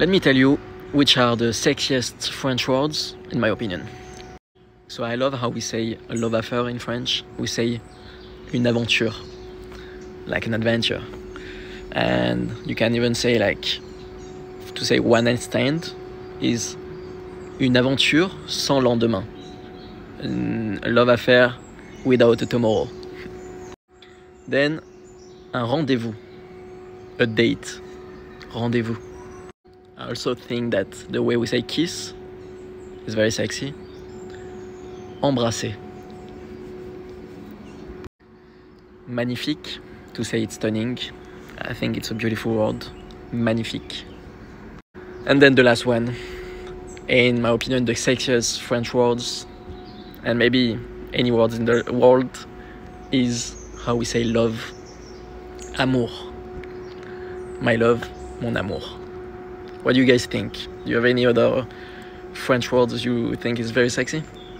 Let me tell you which are the sexiest French words, in my opinion. So I love how we say a love affair in French. We say une aventure, like an adventure. And you can even say like, to say one night stand is une aventure sans lendemain. A love affair without a tomorrow. Then, un rendezvous, a date, rendezvous. I also think that the way we say kiss is very sexy. Embrasser. Magnifique, to say it's stunning. I think it's a beautiful word. Magnifique. And then the last one, in my opinion, the sexiest French words, and maybe any words in the world, is how we say love. Amour. My love, mon amour. What do you guys think? Do you have any other French words you think is very sexy?